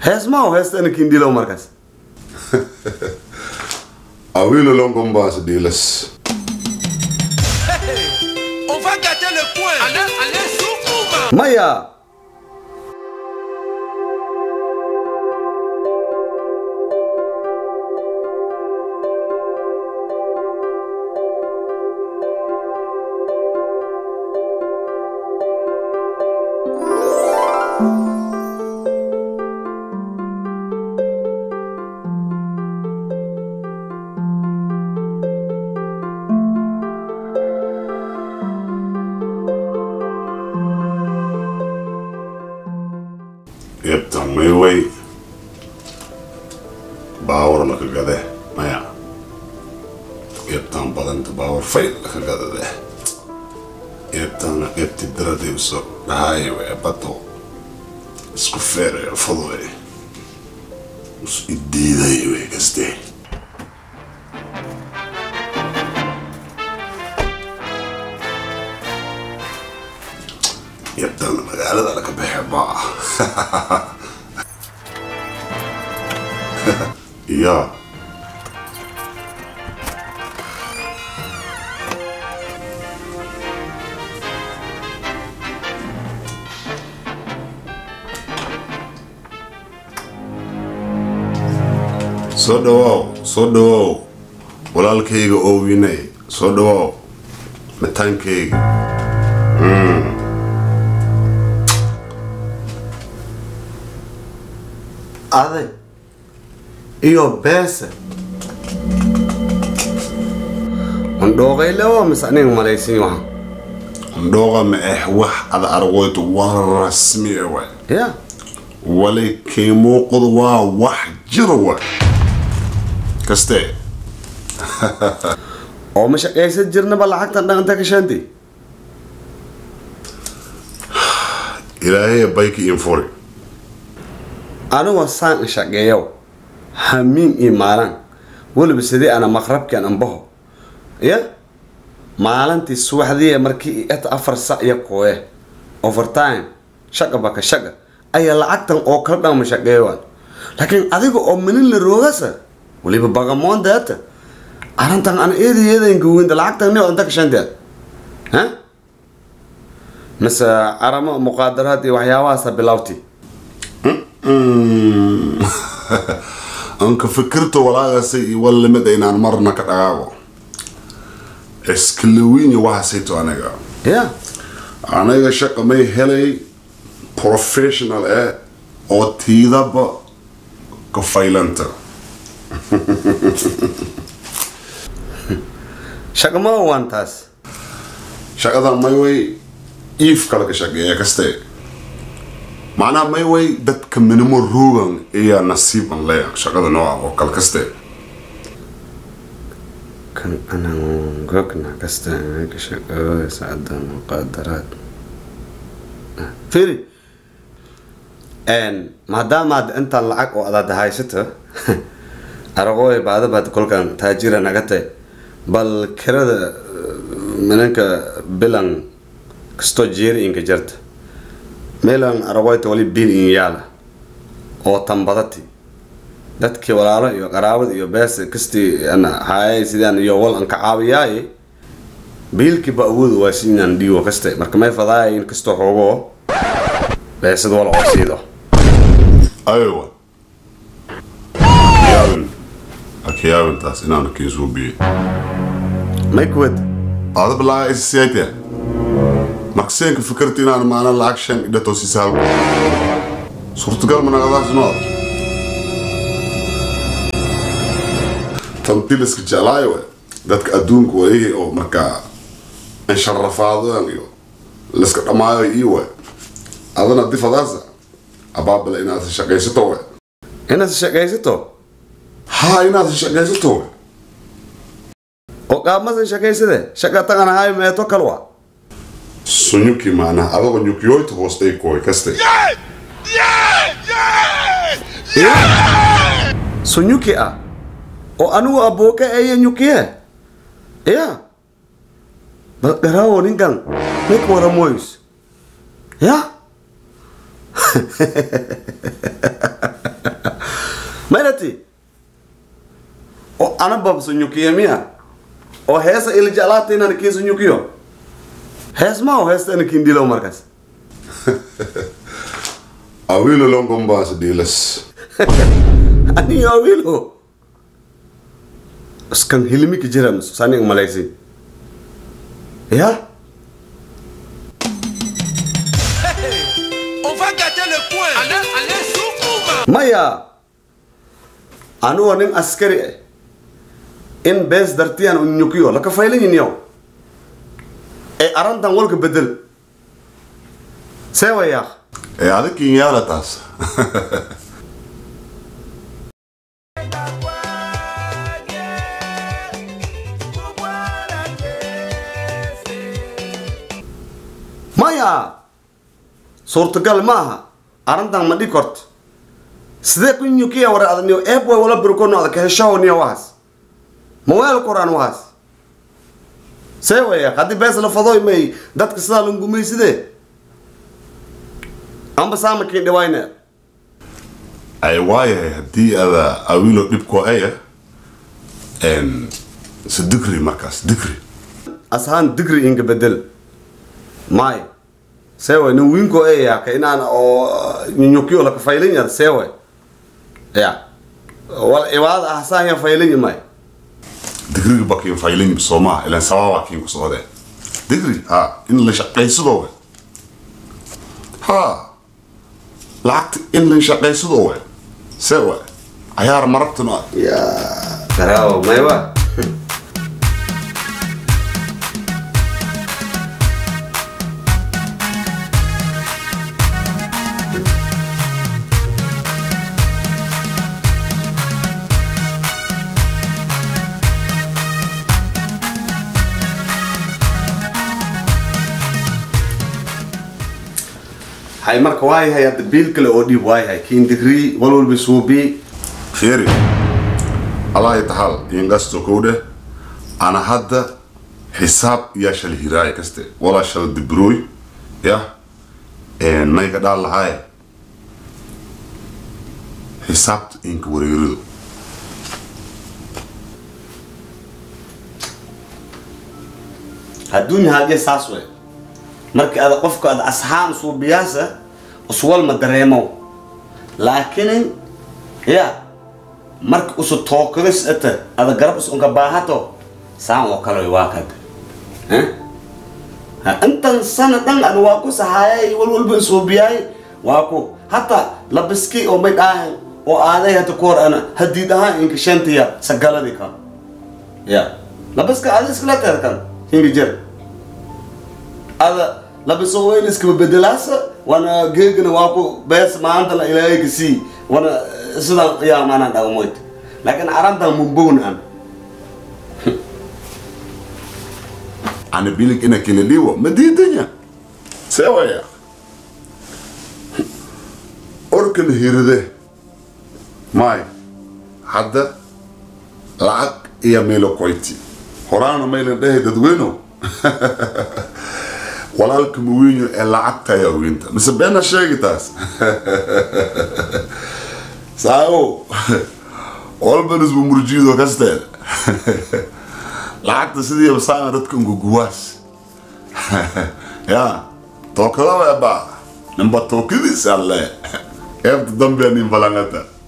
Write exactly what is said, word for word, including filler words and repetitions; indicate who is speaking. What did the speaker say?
Speaker 1: hees ma oo heesta anakin dilo markaas
Speaker 2: awilo longon baas dilas
Speaker 3: On va gâter le coin. Allez, allez, Soukouma.
Speaker 1: maya
Speaker 2: yeptan may way baawar la ka gade maya yeptan badanta baawar fayl la ka gade yeptan yepti darade uso dhahay way bato isku feere fadway us idiiday way kaste yeptan magaalada la ka baxba Yeah. So do, so do. Walaalkayga oo winay. So do. Mataankayga. Mm.
Speaker 1: aday iyo beesa ndhoogay lawa mas'anin malaysin waxa
Speaker 2: ndooga ma eh wax ada argoyto waa rasmi ah
Speaker 1: ya
Speaker 2: wali keemo qod waa wax jiro wa kaste
Speaker 1: oo ma shaqaysan jirna ba lacagtan dhaqanta ka shanti
Speaker 2: ilaahay bayki infori
Speaker 1: anigu saan shaqeeyo hamin imaalan waliba sidii ana maqrabkan anbaho ya maalintii subaxdii markii at afar saac iyo qooye overtime shaqa baka shaqa ay lacagtan oo kala dhama shaqeeyo laakiin adiga oo minin la roogasa waliba bagamoon daata arintan aan eedeeyeen goowinda lacagtan oo inta ka shanteed ha masa arama muqaadaraad iyo waxyaabahaas bilawti
Speaker 2: anka fikirto walaagaasay wala mid inaan marna ka dhaqaaqo iskilwiin waxa sayto anaga
Speaker 1: ya
Speaker 2: anaga shaqa may helay professional eh oo tiidaba ka faylanta
Speaker 1: shaqa ma wantaas
Speaker 2: shaqada may way if kala ka shaqeeya kaste macnaha may way dadka minimo ruugan iyo nasiiban leh shaqada nooca oo kala kaste
Speaker 1: kan ana gogna kasta ka shaqeeyo saacada muqaadaraad firi en maadaama inta lacag oo aad haysato aragooy baada baad kolkan taajira nagatay bal kirada mananka bilan kasto jeeri inka jarta meelan aragooyta wali bil in yaala oo tambadati dadkii walaalo iyo qaraabad iyo bees kasti ana haay sidaan iyo wal an ka caawiyay biilki ba awood waa siinaan diiwo kaste marka may fadaay in kasto xoogo beesad wal oo siido
Speaker 2: aywa yaaban akiyaaban taas inaan kiisu biyo
Speaker 1: may kuwad
Speaker 2: هذا بالله إسياته مكسين كفكرتي أنا ما أنا الأكشن إذا توصي سهل صرت قال من هذا شنو تمثيلك جلايوه ذاتك أدونك وإيه أو مركا انشرف هذا اليوم لسك ما إيوه هذا نضيف هذا أباب الناس شقيستوه
Speaker 1: الناس شقيستوه
Speaker 2: هاي ناس شقيستوه
Speaker 1: وقام مثلا شقيسته شقتنا أنا هاي ما يتوكلوا
Speaker 2: سنيوكي معنا هذا ونيوكي يوي تبوستي كوي كستي
Speaker 1: سنيوكي أ وأنو أبوك أي نيوكي يا بقراو نينكان ميك ورا مويس يا مالتي أو أنا باب سنيوكي ميا أو هيس اللي جالاتي أنا كي سنيوكيو هيس ما هو هيس أنا كندي لو مركز
Speaker 2: أويلو لونكم باس ديلس
Speaker 1: أني أويلو سكان هلمي كجرام ساني ماليزي يا
Speaker 3: On va gâter le coin. Allez, allez, Soukouma.
Speaker 1: مايا أنا ونين أسكري إن بس درتيان ونيوكيو لك فايلين ينيو إيه أرانتا ولك بدل سوى يا
Speaker 2: إيه هذا كين يا لتاس
Speaker 1: مايا صورت قال ماها أرانتا ما دي كورت سيدك ونيوكيا ورا أدنيو إبوي ولا بركونو هذا كهشاو نيا واس موال القرآن واس سوى يا قدي بس لفظوي مي دتك سالون قومي سيدي أم بسامك كين دواينا
Speaker 2: أي واي هدي هذا أويلو بيبكو أيه إن سدكري مركز دكري
Speaker 1: أسهان دقري إنك بدل ماي سوى نوينكو إيه يا كإنا أنا أو نيوكيو لك فايلين يا سوى يا ولا إيواد أحسن يا فايلين ماي
Speaker 2: دكري باكين فايلين بسوما إلى سوا باكين كسوده دكري ها إن اللي شقي سدوه ها لعكت إن اللي شقي سدوه سوى عيار مرتنا
Speaker 1: يا تراو ما يوا هاي مرك واي هاي الدبيل كله أودي واي هاي كين دقري ولول بسوبي
Speaker 2: خيري الله يتحال ينقصتو كوده أنا هذا حساب يا شل هراي كسته ولا شل دبروي يا إيه نايك دال هاي حساب إنك وريرو
Speaker 1: الدنيا هذه ساسوي مرك هذا قفك هذا أصحاب صوبياسة أصوال ما دريمو لكن يا مرك أسو توكرس أنت هذا قربس أنك باهاتو سام وكلو يواكد ها ها أنت سنة دن أنواكو سهاي والول بن صوبياي واكو حتى لبسكي أو ميداه أو هذا هتكور أنا هديدها إنك شنتيا سجلا ديكا يا لبسك هذا سكلا تركن هني جر هذا لبسه وين اسكب بدلاسة وانا جيجنا واكو بس ما عندنا إلهي كسي وانا سنا يا ما أنا موت لكن عرفت مبون أنا
Speaker 2: أنا بيلك إنك اللي ليوا مدي الدنيا سوا يا أركن هيرده ماي حدا لعك يا ميلو كويتي هرانا ميلو ده تدوينه walaalkama weynyo ee lacagta ayaa weynta mise beena sheegi taas saawo walban isbu murjiido kasteed lacagta sidii basaana dadka nguguwaas ya tookada waa baa namba tookadiis alle eebta dambe nin balangata